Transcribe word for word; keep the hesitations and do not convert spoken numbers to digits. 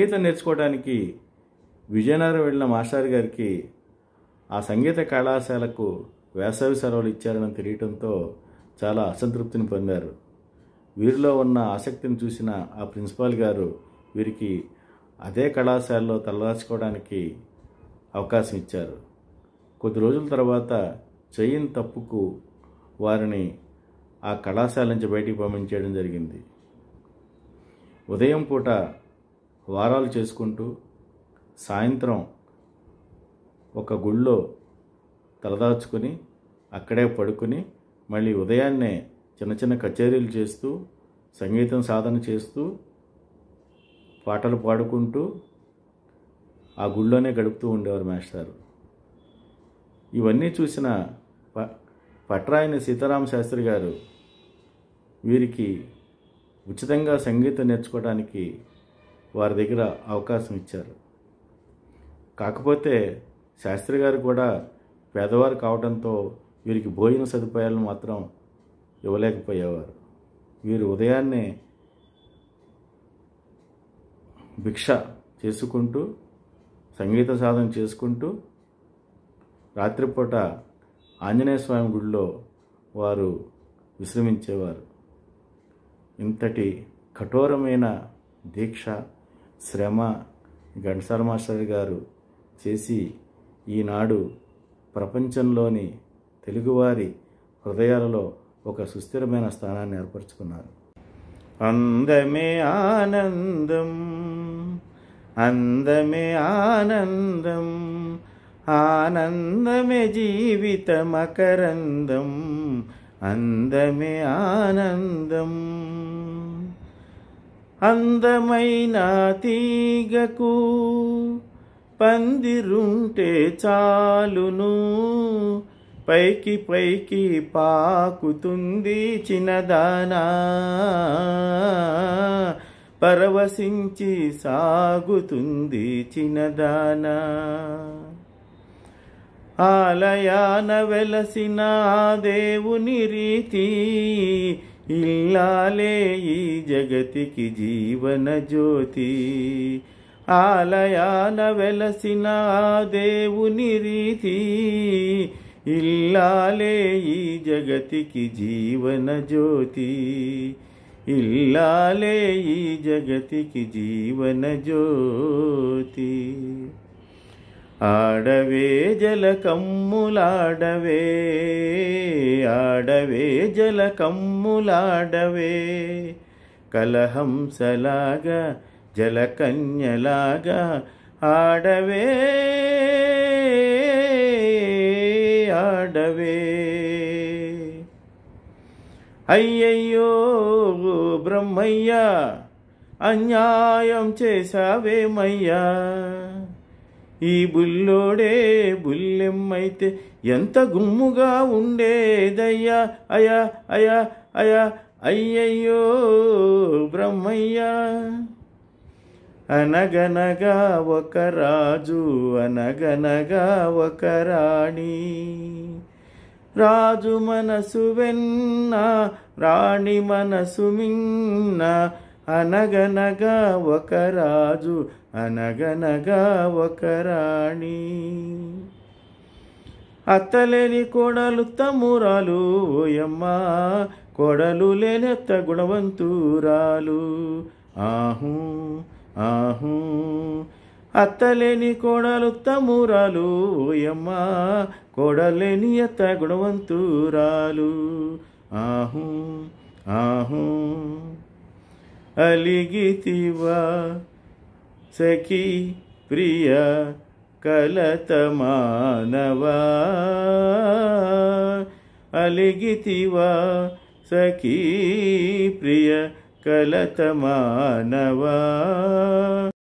సంగీతం నేర్చుకోవడానికి విజయనగరం వెళ్ళిన మాస్టర్ గారికి ఆ సంగీత కళాశాలకు వేసవి సెలవులు ఇచ్చారని తెలియటంతో చాలా అసంతృప్తిని పొందారు. వీరిలో ఉన్న ఆసక్తిని చూసిన ఆ ప్రిన్సిపాల్ గారు వీరికి అదే కళాశాలలో తలదాచుకోవడానికి అవకాశం ఇచ్చారు. కొద్ది రోజుల తర్వాత చెయ్యని తప్పుకు వారిని ఆ కళాశాల నుంచి బయటికి పంపించేయడం జరిగింది. ఉదయం పూట వారాలు చేసుకుంటూ సాయంత్రం ఒక గుళ్ళో తలదాచుకుని అక్కడే పడుకుని మళ్ళీ ఉదయాన్నే చిన్న చిన్న కచేరీలు చేస్తూ సంగీతం సాధన చేస్తూ పాటలు పాడుకుంటూ ఆ గుళ్ళోనే గడుపుతూ ఉండేవారు మాస్టారు. ఇవన్నీ చూసిన ప పట్రాయని సీతారామ శాస్త్రి గారు వీరికి ఉచితంగా సంగీతం నేర్చుకోవడానికి వారి దగ్గర అవకాశం ఇచ్చారు. కాకపోతే శాస్త్రి గారు కూడా పేదవారు కావడంతో వీరికి భోజన సదుపాయాలను మాత్రం ఇవ్వలేకపోయేవారు. వీరు ఉదయాన్నే భిక్ష చేసుకుంటూ సంగీత సాధన చేసుకుంటూ రాత్రిపూట ఆంజనేయ స్వామి గుడిలో వారు విశ్రమించేవారు. ఇంతటి కఠోరమైన దీక్ష శ్రమ ఘంటసాల మాస్టర్ గారు చేసి ఈనాడు ప్రపంచంలోని తెలుగువారి హృదయాలలో ఒక సుస్థిరమైన స్థానాన్ని ఏర్పరచుకున్నారు. అందమే ఆనందం, అందమే ఆనందం, ఆనందమే జీవిత మకరందం, అందమే ఆనందం. అందమైన తీగకు పందిరుంటే చాలును, పైకి పైకి పాకుతుంది చిన్నదానా, పరవశించి సాగుతుంది చిన్నదానా. ఆలయాన వెలసిన దేవుని రీతి ఇల్లాలే ఈ జగతికి జీవన జ్యోతి. ఆలయాన వెలసిన దేవుని రీతి ఇల్లాలే ఈ జగతికి జీవన జ్యోతి. ఇల్లాలే ఈ జగతికి జీవన జ్యోతి. ఆడవే జల కమ్ములాడవే, ఆడవే జల కమ్ములాడవే, కలహంసలాగా జలకన్యలాగా ఆడవే ఆడవే. అయ్యయ్యో బ్రహ్మయ్యా అన్యాయం చేశావేమయ్యా, ఈ బుల్లోడే బుల్లెమ్మైతే ఎంత గుమ్ముగా ఉండేదయ్యా. అయా అయా అయా అయ్యయ్యో బ్రహ్మయ్యా. అనగనగా ఒక రాజు, అనగనగా ఒక రాణి, రాజు మనసు వెన్న, రాణి మనసు మిన్న. అనగనగా ఒక రాజు, అనగనగా ఒక రాణి. అత్తలేని కోడలు తమ్మురాలు ఓయమ్మా, కోడలు లేనెత్త గుణవంతురాలు. ఆహూ ఆహూ అత్తలేని కోడలు తమ్మురాలు ఓయమ్మా, కోడలేని ఎత్త గుణవంతురాలు. ఆహూ ఆహూ అలిగితివా సఖీ ప్రియ కలత మానవా, అలిగితివా సఖీ ప్రియ కలత మానవా.